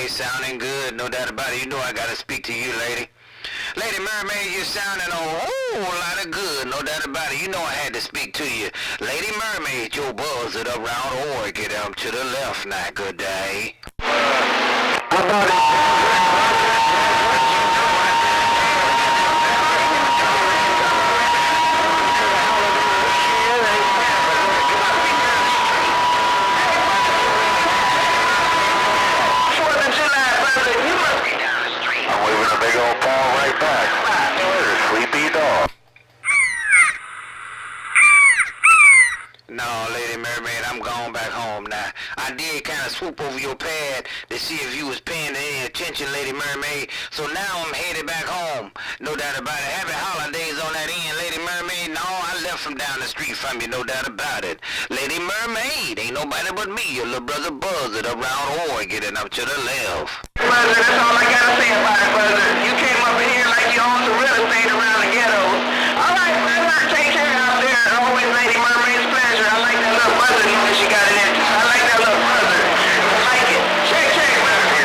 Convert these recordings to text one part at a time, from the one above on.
Mermaid sounding good, no doubt about it. You know I gotta speak to you, lady. Lady Mermaid, you're sounding a whole lot of good, no doubt about it. You know I had to speak to you. Lady Mermaid, your Buzzard around Oregon, to the left now, good day. How about it? No, Lady Mermaid, I'm going back home now. I did kind of swoop over your pad to see if you was paying any attention, Lady Mermaid. So now I'm headed back home. No doubt about it. Happy holidays on that end, Lady Mermaid. No, I left from down the street from you, no doubt about it. Lady Mermaid, ain't nobody but me, your little brother Buzzard around Oregon and up to the left. Buzzard, that's all I gotta say about it, Buzzard. You came up in here like you own some real estate around the ghettos. All right, Buzzard, take care out there. Always Lady Mermaid's pleasure. I like that little Buzzard that she got in it. I like that little Buzzard. I like it. Check, Buzzard.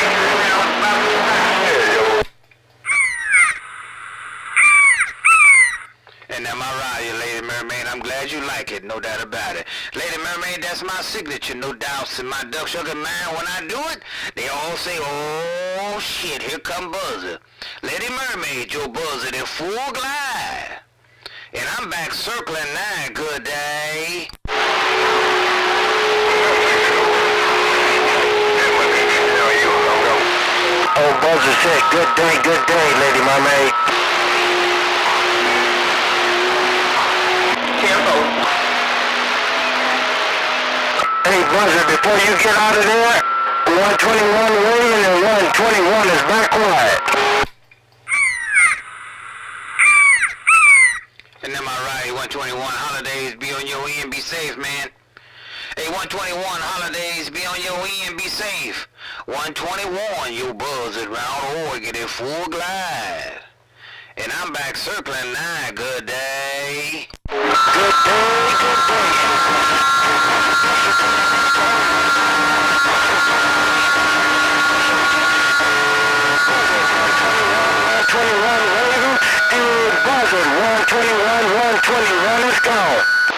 And am I right, you Lady Mermaid? I'm glad you like it, no doubt about it. Lady Mermaid, that's my signature, no doubts in my duck sugar mind. When I do it, they all say, oh shit, here come Buzzard. Lady Mermaid, your Buzzard in full glide. And I'm back circling now, good day. Oh, Buzzard said, good day, Lady Mermaid. Hey, Buzzard, before you get out of there, 121 waiting and 121 is back quiet. And am I right, 121 holidays, be on your end, be safe, man. Hey, 121 holidays, be on your end, be safe. 121, your Buzzard round Oregon in full glide. And I'm back circling now, good day. Good day, good day. 121 waiting, and Buzzard 121, let's go.